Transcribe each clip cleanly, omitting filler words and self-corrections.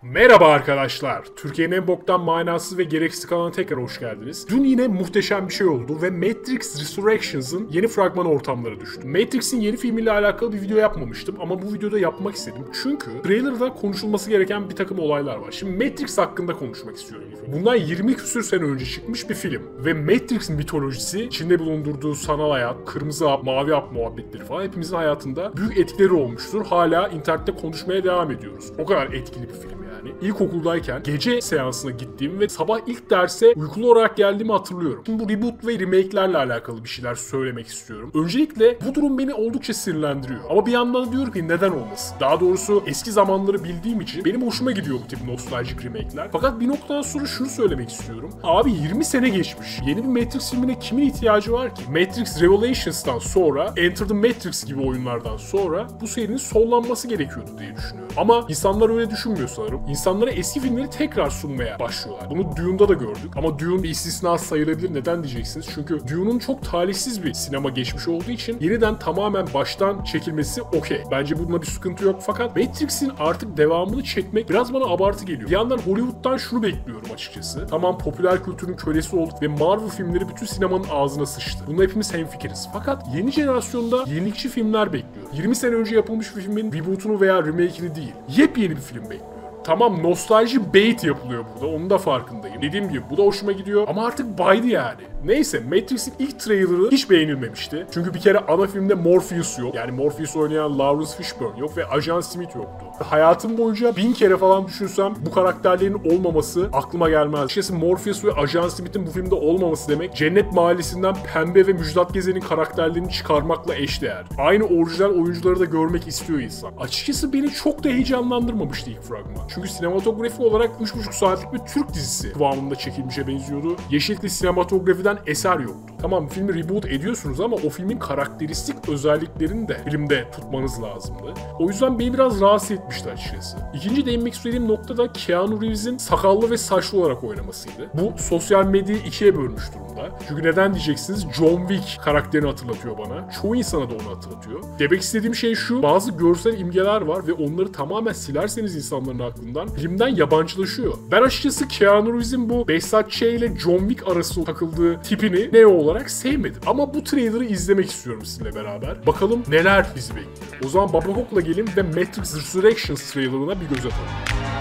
Merhaba arkadaşlar. Türkiye'nin en boktan, manasız ve gereksiz kanalına tekrar hoş geldiniz. Dün yine muhteşem bir şey oldu ve Matrix Resurrections'ın yeni fragman ortamları düştü. Matrix'in yeni filmiyle alakalı bir video yapmamıştım ama bu videoda yapmak istedim. Çünkü trailer'da konuşulması gereken bir takım olaylar var. Şimdi Matrix hakkında konuşmak istiyorum. Bundan 20 küsür sene önce çıkmış bir film ve Matrix mitolojisi, içinde bulundurduğu sanal hayat, kırmızı hap, mavi hap muhabbetleri falan hepimizin hayatında büyük etkileri olmuştur. Hala internette konuşmaya devam ediyoruz. O kadar etkili bir film yani. İlkokuldayken gece seansına gittiğim ve sabah ilk derse uykulu olarak geldiğimi hatırlıyorum. Şimdi bu reboot ve remake'lerle alakalı bir şeyler söylemek istiyorum. Öncelikle bu durum beni oldukça sinirlendiriyor. Ama bir yandan diyorum ki neden olmasın? Daha doğrusu eski zamanları bildiğim için benim hoşuma gidiyor bu tip nostaljik remake'ler. Fakat bir noktadan sonra şunu söylemek istiyorum. Abi 20 sene geçmiş. Yeni bir Matrix filmine kimin ihtiyacı var ki? Matrix Revolutions'tan sonra, Enter the Matrix gibi oyunlardan sonra bu serinin sollanması gerekiyordu diye düşünüyorum. Ama insanlar öyle düşünmüyor sanırım. İnsanlara eski filmleri tekrar sunmaya başlıyorlar. Bunu Dune'da da gördük. Ama Dune bir istisna sayılabilir. Neden diyeceksiniz? Çünkü Dune'un çok talihsiz bir sinema geçmiş olduğu için yeniden tamamen baştan çekilmesi okey. Bence bunda bir sıkıntı yok. Fakat Matrix'in artık devamını çekmek biraz bana abartı geliyor. Bir yandan Hollywood'dan şunu bekliyorum açıkçası. Tamam, popüler kültürün kölesi olduk ve Marvel filmleri bütün sinemanın ağzına sıçtı. Bunda hepimiz hemfikiriz. Fakat yeni jenerasyonda yenilikçi filmler bekliyor. 20 sene önce yapılmış bir filmin reboot'unu veya remake'ini değil, yepyeni bir film bekliyor. Tamam, nostalji bait yapılıyor burada. Onun da farkındayım. Dediğim gibi bu da hoşuma gidiyor. Ama artık baydı yani. Neyse, Matrix'in ilk trailer'ı hiç beğenilmemişti. Çünkü bir kere ana filmde Morpheus yok. Yani Morpheus oynayan Lawrence Fishburne yok ve Ajan Smith yoktu. Hayatım boyunca 1000 kere falan düşünsem bu karakterlerin olmaması aklıma gelmez. Açıkçası Morpheus ve Ajan Smith'in bu filmde olmaması demek, Cennet Mahallesi'nden Pembe ve Müjdat Gezen'in karakterlerini çıkarmakla eşdeğer. Aynı orijinal oyuncuları da görmek istiyor insan. Açıkçası beni çok da heyecanlandırmamıştı ilk fragman. Çünkü sinematografi olarak 3,5 saatlik bir Türk dizisi kıvamında çekilmişe benziyordu. Yeşillikli sinematografiden eser yoktu. Tamam, filmi reboot ediyorsunuz ama o filmin karakteristik özelliklerini de filmde tutmanız lazımdı. O yüzden beni biraz rahatsız etmişti açıkçası. İkinci değinmek istediğim nokta da Keanu Reeves'in sakallı ve saçlı olarak oynamasıydı. Bu sosyal medyayı ikiye bölmüş durumda. Çünkü neden diyeceksiniz? John Wick karakterini hatırlatıyor bana. Çoğu insana da onu hatırlatıyor. Demek istediğim şey şu: bazı görsel imgeler var ve onları tamamen silerseniz insanların aklından filmden yabancılaşıyor. Ben açıkçası Keanu Reeves'in bu Behzat Ç. ile John Wick arası takıldığı tipini Neo olarak sevmedim. Ama bu trailer'ı izlemek istiyorum sizinle beraber. Bakalım neler bizi bekliyor. O zaman Babakok'la gelin ve Matrix Resurrections trailer'ına bir göz atalım.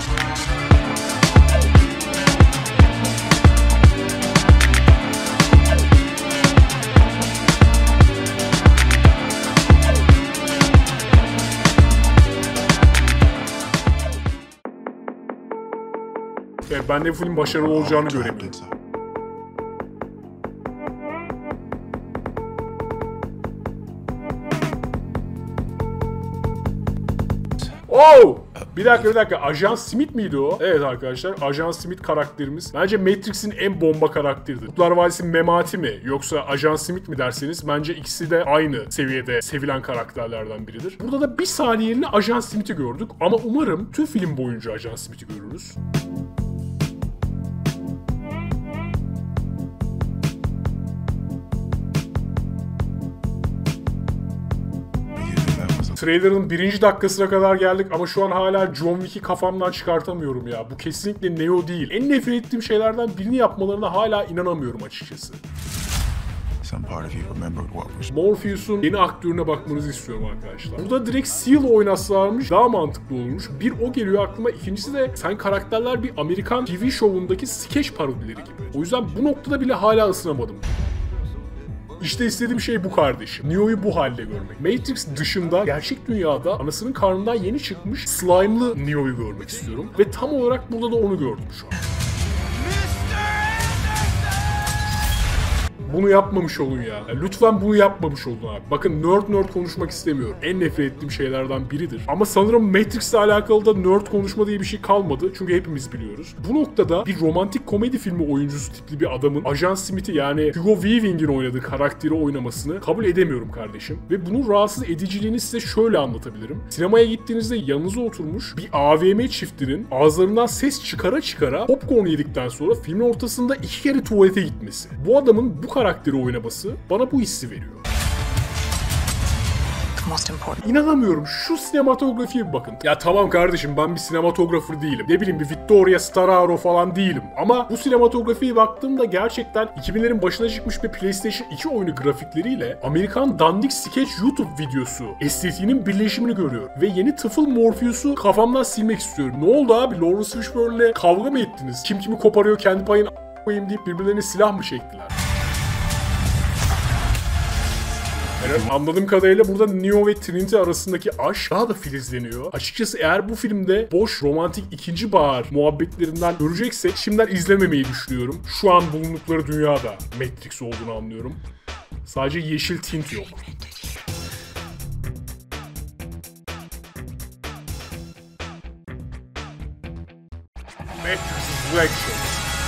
Ben de bu film başarılı olacağını göremiyorum. Oh! Bir dakika. Ajan Smith miydi o? Evet arkadaşlar, Ajan Smith karakterimiz. Bence Matrix'in en bomba karakteridir. Kurtlar Vadisi Memati mi yoksa Ajan Smith mi derseniz bence ikisi de aynı seviyede sevilen karakterlerden biridir. Burada da bir saniyeliğine Ajan Smith'i gördük ama umarım tüm film boyunca Ajan Smith'i görürüz. Trailer'ın 1. dakikasına kadar geldik ama şu an hala John Wick'i kafamdan çıkartamıyorum ya. Bu kesinlikle Neo değil. En nefret ettiğim şeylerden birini yapmalarına hala inanamıyorum açıkçası. Morpheus'un yeni aktörüne bakmanızı istiyorum arkadaşlar. Burada direkt Seal oynatsalarmış daha mantıklı olmuş. Bir o geliyor aklıma, ikincisi de sen karakterler bir Amerikan TV şovundaki skeç parodileri gibi. O yüzden bu noktada bile hala ısınamadım. İşte istediğim şey bu kardeşim. Neo'yu bu halde görmek. Matrix dışında gerçek dünyada anasının karnından yeni çıkmış slime'lı Neo'yu görmek istiyorum. Ve tam olarak burada da onu gördüm şu an. Bunu yapmamış olun ya. Lütfen bunu yapmamış olun abi. Bakın, nerd konuşmak istemiyorum. En nefret ettiğim şeylerden biridir. Ama sanırım Matrix'le alakalı da nerd konuşma diye bir şey kalmadı. Çünkü hepimiz biliyoruz. Bu noktada bir romantik komedi filmi oyuncusu tipli bir adamın Ajan Smith'i, yani Hugo Weaving'in oynadığı karakteri oynamasını kabul edemiyorum kardeşim. Ve bunun rahatsız ediciliğini size şöyle anlatabilirim. Sinemaya gittiğinizde yanınıza oturmuş bir AVM çiftinin ağızlarından ses çıkara popcorn yedikten sonra filmin ortasında 2 kere tuvalete gitmesi. Bu adamın bu karakteri oynaması bana bu hissi veriyor. most important. İnanamıyorum. Şu sinematografiye bir bakın. Ya tamam kardeşim, ben bir sinematografer değilim. Ne bileyim, bir Vittorio Storaro falan değilim. Ama bu sinematografiye baktığımda gerçekten 2000'lerin başına çıkmış bir PlayStation 2 oyunu grafikleriyle Amerikan dandik sketch YouTube videosu estetiğinin birleşimini görüyorum. Ve yeni tıfıl Morpheus'u kafamdan silmek istiyorum. Ne oldu abi? Lawrence Fishburne'le kavga mı ettiniz? Kim kimi koparıyor, kendi payını koyayım deyip birbirlerine silah mı çektiler? Yani anladığım kadarıyla burada Neo ve Trinity arasındaki aşk daha da filizleniyor. Açıkçası eğer bu filmde boş romantik ikinci bahar muhabbetlerinden göreceksek şimdiden izlememeyi düşünüyorum. Şu an bulundukları dünyada Matrix olduğunu anlıyorum. Sadece yeşil tint yok. Matrix Resurrection.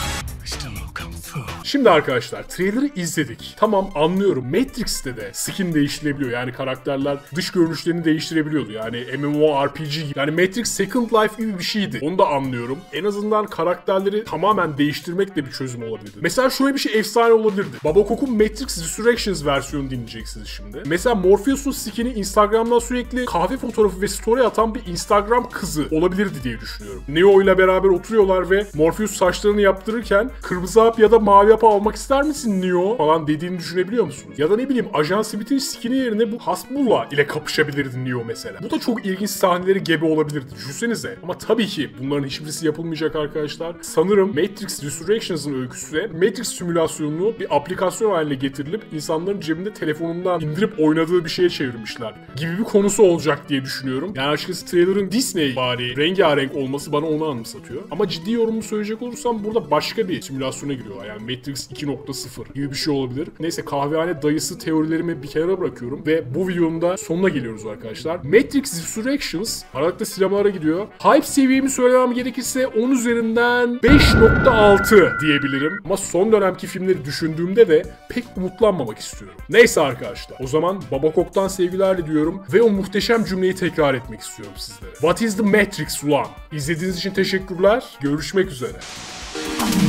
Şimdi arkadaşlar trailer'ı izledik. Tamam, anlıyorum. Matrix'te de skin değiştirebiliyor. Yani karakterler dış görünüşlerini değiştirebiliyordu. Yani MMORPG gibi. Yani Matrix Second Life gibi bir şeydi. Onu da anlıyorum. En azından karakterleri tamamen değiştirmek de bir çözüm olabilirdi. Mesela şöyle bir şey efsane olabilirdi. Babcock'un Matrix Resurrections versiyonu dinleyeceksiniz şimdi. Mesela Morpheus'un skin'i Instagram'dan sürekli kahve fotoğrafı ve story atan bir Instagram kızı olabilirdi diye düşünüyorum. Neo ile beraber oturuyorlar ve Morpheus saçlarını yaptırırken kırmızı hap ya da mavi hap almak ister misin Neo falan dediğini düşünebiliyor musunuz? Ya da ne bileyim, Ajan Smith'in skin'i yerine bu Hasbulla ile kapışabilirdi Neo mesela. Bu da çok ilginç sahneleri gebe olabilirdi. Düşünsenize. Ama tabii ki bunların hiçbirisi yapılmayacak arkadaşlar. Sanırım Matrix Resurrections'ın öyküsü de Matrix simülasyonunu bir aplikasyon haline getirilip insanların cebinde telefonundan indirip oynadığı bir şeye çevirmişler gibi bir konusu olacak diye düşünüyorum. Yani açıkçası trailer'ın Disney bari rengarenk olması bana onu anımsatıyor. Ama ciddi yorumumu söyleyecek olursam burada başka bir simülasyona giriyorlar. Yani Matrix 2.0 gibi bir şey olabilir. Neyse, kahvehane dayısı teorilerimi bir kenara bırakıyorum ve bu videonun da sonuna geliyoruz arkadaşlar. Matrix Resurrections aralıkta sinemalara gidiyor. Hype seviyemi söylemem gerekirse 10 üzerinden 5.6 diyebilirim. Ama son dönemki filmleri düşündüğümde de pek umutlanmamak istiyorum. Neyse arkadaşlar, o zaman Babcock'tan sevgiler diliyorum ve o muhteşem cümleyi tekrar etmek istiyorum sizlere. What is the Matrix ulan? İzlediğiniz için teşekkürler. Görüşmek üzere.